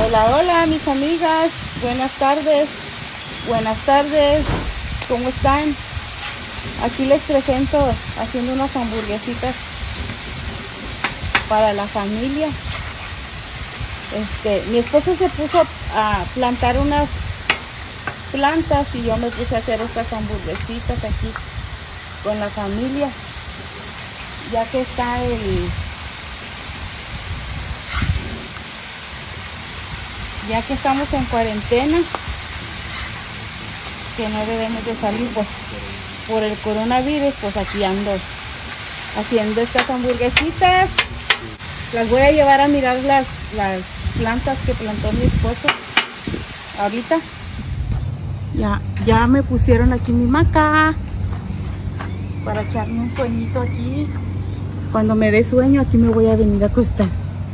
Hola, hola mis amigas, buenas tardes, ¿cómo están? Aquí les presento haciendo unas hamburguesitas para la familia. Mi esposo se puso a plantar unas plantas y yo me puse a hacer estas hamburguesitas aquí con la familia, ya que está ya que estamos en cuarentena, que no debemos de salir pues por el coronavirus. Pues aquí ando haciendo estas hamburguesitas. Las voy a llevar a mirar las plantas que plantó mi esposo ahorita. Ya me pusieron aquí mi hamaca para echarme un sueñito aquí. Cuando me dé sueño, aquí me voy a venir a acostar.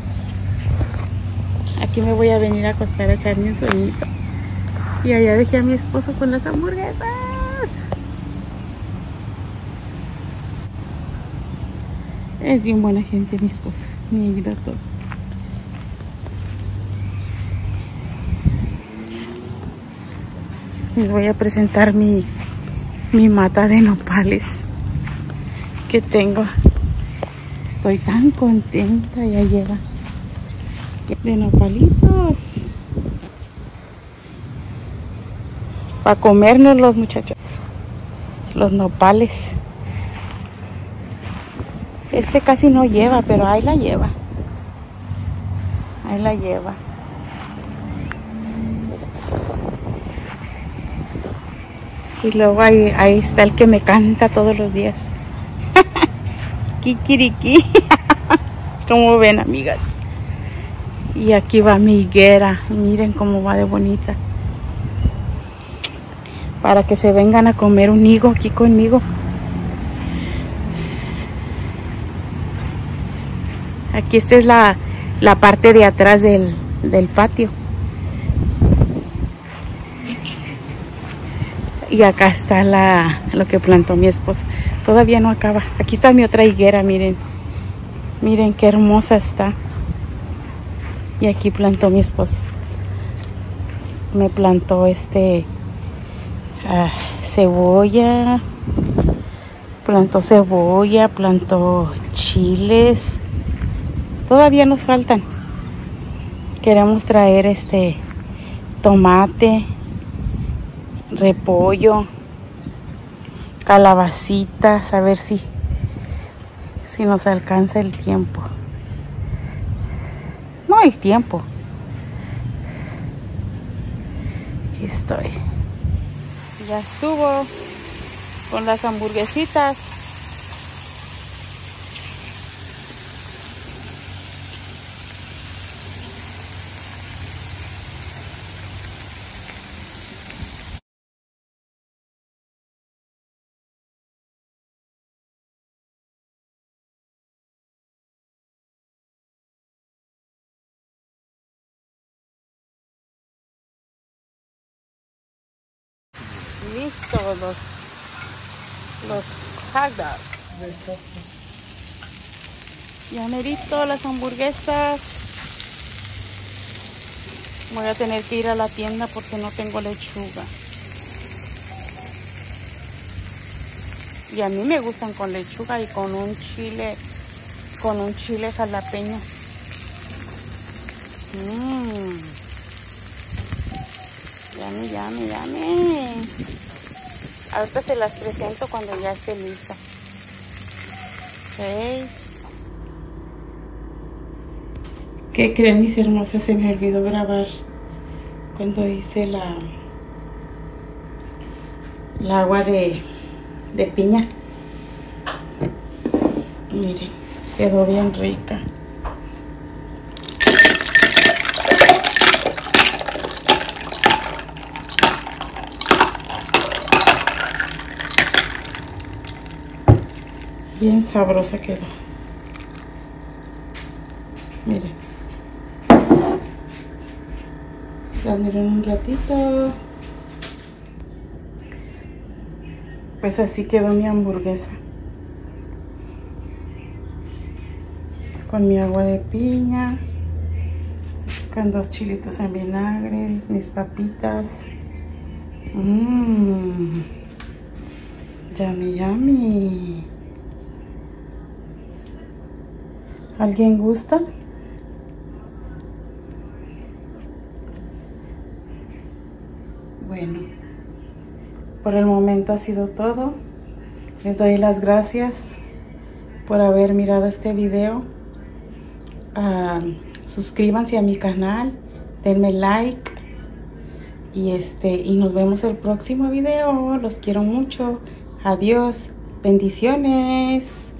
Aquí me voy a venir a acostar a echarme un sueñito. Y allá dejé a mi esposo con las hamburguesas. Es bien buena gente mi esposo. Me ayuda todo. Les voy a presentar mi mata de nopales que tengo. Estoy tan contenta, ya lleva de nopalitos para comernos los muchachos, los nopales. Casi no lleva, pero ahí la lleva, y luego ahí está el que me canta todos los días. Kikiriki. Como ven, amigas. Y aquí va mi higuera. Miren cómo va de bonita. Para que se vengan a comer un higo aquí conmigo. Aquí esta es la parte de atrás del patio. Y acá está lo que plantó mi esposo. Todavía no acaba. Aquí está mi otra higuera, miren. Miren qué hermosa está. Y aquí plantó mi esposo. Me plantó cebolla. Plantó cebolla, plantó chiles. Todavía nos faltan. Queremos traer tomate, repollo, calabacitas, a ver si nos alcanza el tiempo. No el tiempo. Aquí estoy. Ya estuvo con las hamburguesitas. Listo los hot dogs. Ya merito las hamburguesas. Voy a tener que ir a la tienda porque no tengo lechuga. Y a mí me gustan con lechuga y con un chile jalapeño. Yummy. Ahorita se las presento cuando ya esté lista. Okay. ¿Qué creen, mis hermosas? Se me olvidó grabar cuando hice la agua de piña. Miren, quedó bien rica. Bien sabrosa quedó. Miren. Las miren un ratito. Pues así quedó mi hamburguesa. Con mi agua de piña. con 2 chilitos en vinagre, mis papitas. Yummy, yummy. ¿Alguien gusta? Bueno, por el momento ha sido todo. Les doy las gracias por haber mirado este video. Suscríbanse a mi canal, denme like y nos vemos el próximo video. Los quiero mucho. Adiós, bendiciones.